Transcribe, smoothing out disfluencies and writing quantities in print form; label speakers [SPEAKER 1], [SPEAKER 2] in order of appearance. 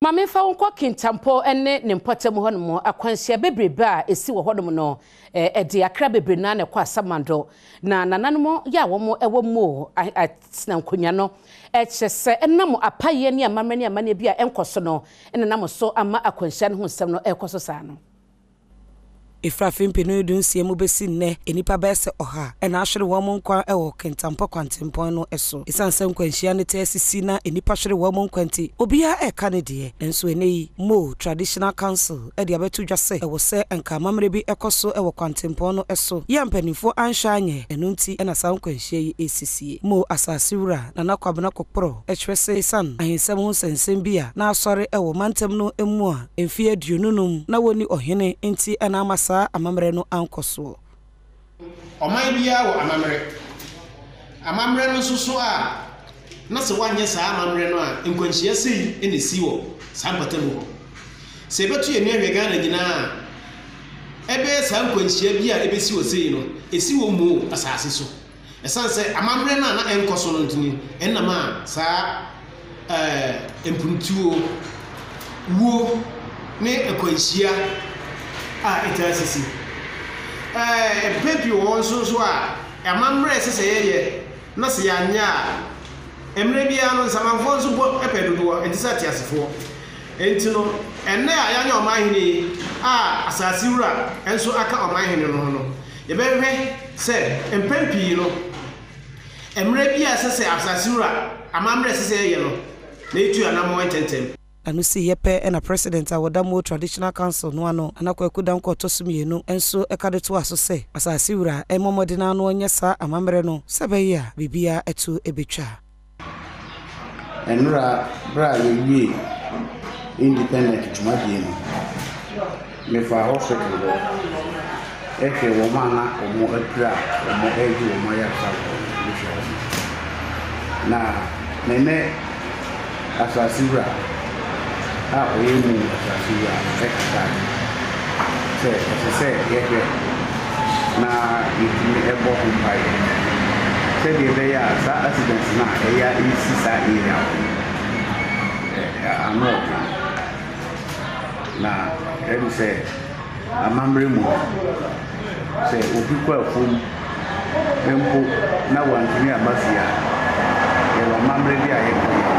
[SPEAKER 1] Mame fa wonko Kintampo ene ne mpotem ho no akwansia bebrebe a esi wo hodom no de akra bebre na ne kwa samando na nananom ya wo ewo mo atsena nkonya no kyese enam apaye ne amamre ne amane bia enkoso no enam so ama akwansia no ho nsem no ekoso saa no Ifrafin pinu dunsie mu besi nne enipa bese oha ena ahwere wo mo nkwa ewo Kintampo kwantempo no eso isanse nkwanhia ne tesisi na enipa hwere wo mo nkwanti obia eka ne de enso eneyi Moo Traditional Council ede abetu dwase ewo se enka mamre bi ekoso ewo kwantempo no eso ya mpanifo anhwa anye enu nti ena sa nkwanhia yi esisi Moo asasiwura na nakwabena kokpro ehwese san ahensem ho sensem bia na asore ewo mantem no emu a emfie aduonunum na woni ohene nti ena amasa amamre no ankoso
[SPEAKER 2] oman bia wo amamre no susu a na se wanye sa amamre no a nkwanhia sei ene si wo sampatamu se betu ye nwe Ghana nyina ebe sa nkwanhia bia ebe si wo sei no esi wo mu asase so esanse amamre na enkoso no ntini enama sa empuntuo wo ne nkwanhia itasisi pepi won so a amamre sese yeye na se yanya emre bia no nsamanfo nso bo epedodo entisa tiasefo entino enne ayanya omahini asasi wura enso aka omahini no yebehwe se empempi no emre bia sese asasi wura amamre sese yeye no na etu anamo ententem
[SPEAKER 1] anu si yepe ena president awoda Moo Traditional Council no ano anakwaku dan ko tosumienu enso ekade to aso se asasi wura emomodina no onye sa amamre no sebeya bibia etu ebetwa
[SPEAKER 3] enura bra ye independent tumadie no me fa hospital eke wo mana omo atra omo eji omo ya sa na nene asasi wura oye mu asasi ya ekata se yeke na itini ebo kumpai se de ya sa accident na eya isi sa area ano na ebi se amamre mu se obi kwa fom empo na wantini abasia ye amamre dia ye